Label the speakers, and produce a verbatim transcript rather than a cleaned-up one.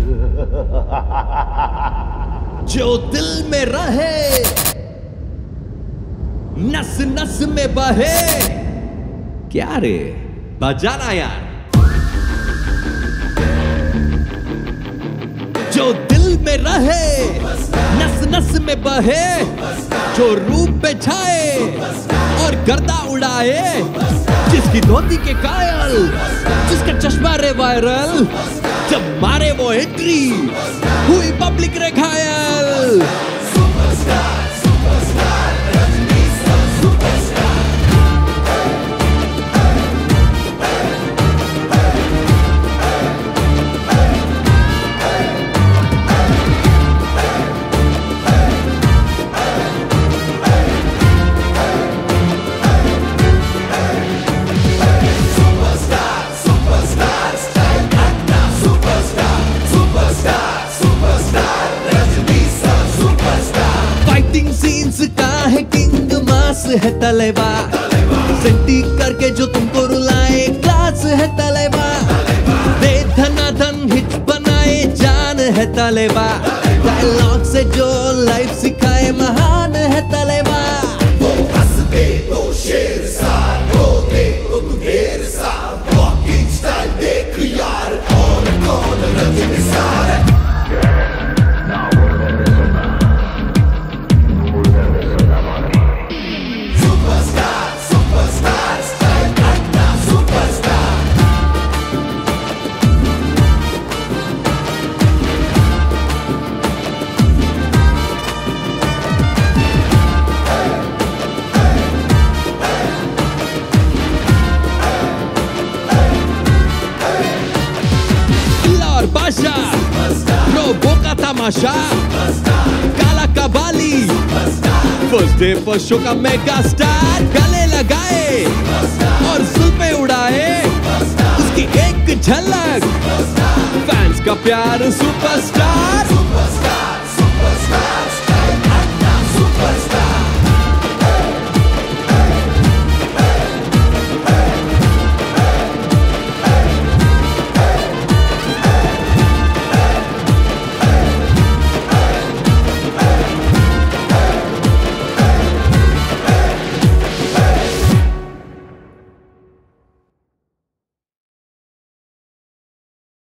Speaker 1: जो दिल में रहे नस नस में बहे। क्या रे बजाना यार। जो दिल में रहे नस नस में बहे, जो रूप पे छाए और गर्दा उड़ाए, जिसकी धोती के कायल, जिसका चश्मा रे वायरल, जब मारे वो एंट्री हुई पब्लिक रे घायल। Superstar superstar Rajini superstar. है तलेबा, सेंटी करके जो तुमको रुलाए, क्लास है तलेबा, दे धनाधन हिट बनाए, जान है तलेबा, डायलॉग से जो लाइफ सिखाए, महान है तलेबा। वो हंसते तो शेर सा, रोते तो तू ढेर सा, वॉकिंग स्टाइल देख यार, कौन कौन रजनी सार। रोबो का तमाशा, काला Kabali, first day first show का मेगा स्टार, गले लगाए और जुल्फे उड़ाए, उसकी एक झलक, फैंस का प्यार सुपरस्टार।